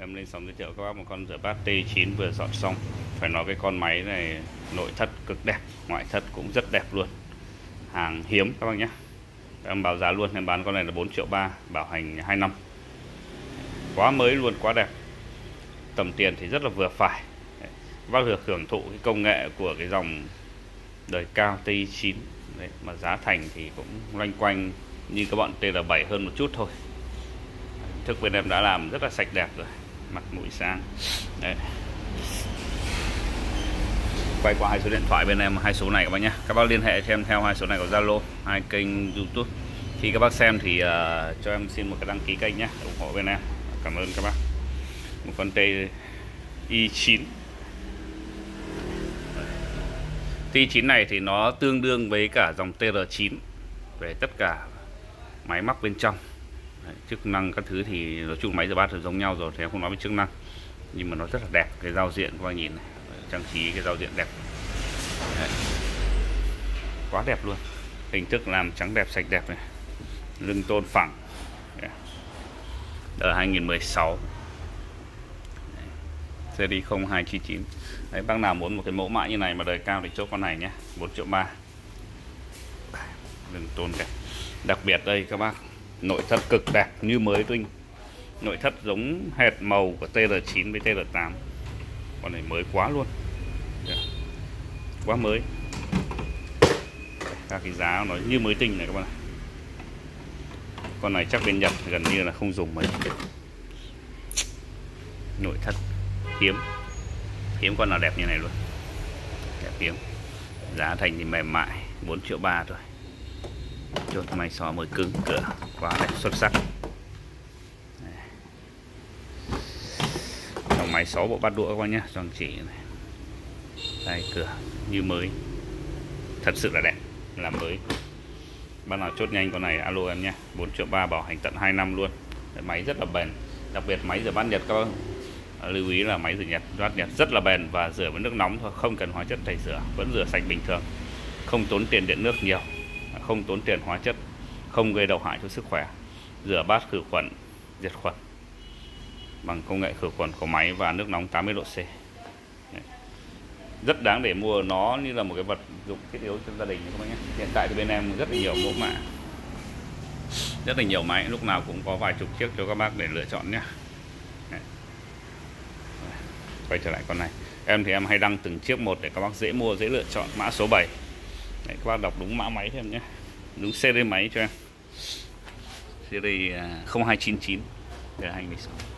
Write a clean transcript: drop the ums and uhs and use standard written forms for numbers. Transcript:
Em lên sóng giới thiệu các bác một con rửa bát T9 vừa dọn xong. Phải nói cái con máy này nội thất cực đẹp, ngoại thất cũng rất đẹp luôn. Hàng hiếm các bác nhé. Em báo giá luôn, em bán con này là 4,3 triệu, bảo hành 2 năm. Quá mới luôn, quá đẹp. Tầm tiền thì rất là vừa phải. Các bác được hưởng thụ cái công nghệ của cái dòng đời cao T9. Đấy, mà giá thành thì cũng loanh quanh như các bọn TL7 hơn một chút thôi. Thức bên em đã làm rất là sạch đẹp rồi, mặt mũi sáng. Đấy. Quay qua hai số điện thoại bên em, hai số này các bác nhé. Các bác liên hệ cho em theo hai số này của Zalo, hai kênh YouTube. Khi các bác xem thì cho em xin một cái đăng ký kênh nhé, ủng hộ bên em. Cảm ơn các bác. Một con T9 T9 này thì nó tương đương với cả dòng TR9 về tất cả máy móc bên trong. Đấy, chức năng các thứ thì nói chung máy rửa bát thì giống nhau rồi thì em không nói về chức năng, nhưng mà nó rất là đẹp. Cái giao diện các bạn nhìn này, trang trí cái giao diện đẹp. Đấy, quá đẹp luôn. Hình thức làm trắng đẹp, sạch đẹp này, lưng tôn phẳng. Đời 2016, series 0299. Đấy, bác nào muốn một cái mẫu mã như này mà đời cao thì chốt con này nhé, 4,3 triệu. Lưng tôn đẹp. Đặc biệt đây các bác, nội thất cực đẹp như mới tinh. Nội thất giống hệt màu của TR9 với TR8. Con này mới quá luôn, quá mới. Các cái giá nó như mới tinh này các bạn. Con này chắc bên Nhật gần như là không dùng mấy. Nội thất hiếm con nào đẹp như này luôn, đẹp hiếm. Giá thành thì mềm mại, 4,3 triệu thôi. Chốt máy xò mới cứng, cửa quá đẹp, xuất sắc. Dòng máy 6 bộ bát đũa các bác nhé, dòng chỉ này. Đây, cửa như mới, thật sự là đẹp, làm mới. Bác nào chốt nhanh con này alo em nhé, 4,3 triệu, bảo hành tận 2 năm luôn. Máy rất là bền, đặc biệt máy rửa bát Nhật các bác lưu ý là máy rửa bát Nhật rất là bền và rửa với nước nóng thôi, không cần hóa chất tẩy rửa, vẫn rửa sạch bình thường, không tốn tiền điện nước nhiều, không tốn tiền hóa chất, không gây độc hại cho sức khỏe. Rửa bát khử khuẩn, diệt khuẩn bằng công nghệ khử khuẩn của máy và nước nóng 80 độ C. Rất đáng để mua, nó như là một cái vật dụng thiết yếu trong gia đình các bác nhé. Hiện tại thì bên em rất là nhiều mẫu mã, rất là nhiều máy, lúc nào cũng có vài chục chiếc cho các bác để lựa chọn nhé. Quay trở lại con này, em thì em hay đăng từng chiếc một để các bác dễ mua, dễ lựa chọn. Mã số 7. Đấy, các bác đọc đúng mã máy cho em nhé, đúng series máy cho em, series 0299 để 2016.